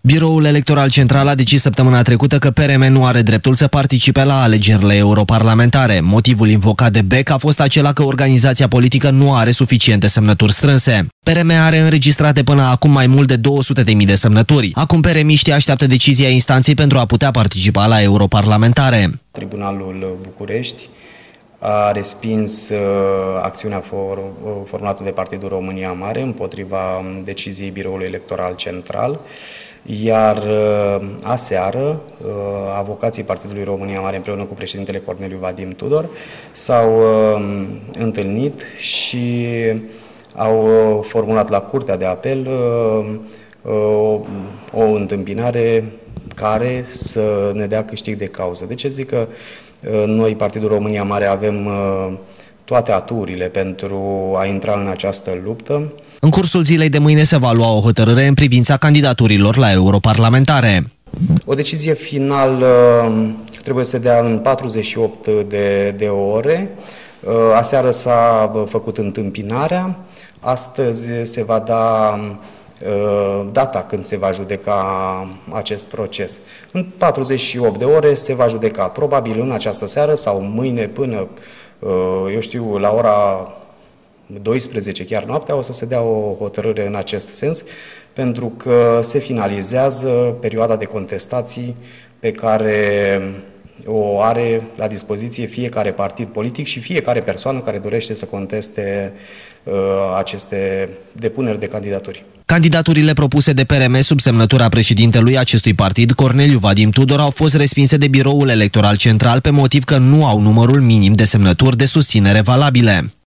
Biroul Electoral Central a decis săptămâna trecută că PRM nu are dreptul să participe la alegerile europarlamentare. Motivul invocat de BEC a fost acela că organizația politică nu are suficiente semnături strânse. PRM are înregistrate până acum mai mult de 200.000 de semnături. Acum PRM-iștii așteaptă decizia instanței pentru a putea participa la europarlamentare. Tribunalul București a respins acțiunea formulată de Partidul România Mare împotriva deciziei Biroului Electoral Central, iar aseară avocații Partidului România Mare împreună cu președintele Corneliu Vadim Tudor s-au întâlnit și au formulat la Curtea de Apel o întâmpinare care să ne dea câștig de cauză. De ce zic că noi, Partidul România Mare, avem toate aturile pentru a intra în această luptă? În cursul zilei de mâine se va lua o hotărâre în privința candidaturilor la europarlamentare. O decizie finală trebuie să se dea în 48 de ore. Aseară s-a făcut întâmpinarea. Astăzi se va da data când se va judeca acest proces. În 48 de ore se va judeca, probabil în această seară sau mâine până, eu știu, la ora 12, chiar noaptea, o să se dea o hotărâre în acest sens, pentru că se finalizează perioada de contestații pe care o are la dispoziție fiecare partid politic și fiecare persoană care dorește să conteste aceste depuneri de candidaturi. Candidaturile propuse de PRM sub semnătura președintelui acestui partid, Corneliu Vadim Tudor, au fost respinse de Biroul Electoral Central pe motiv că nu au numărul minim de semnături de susținere valabile.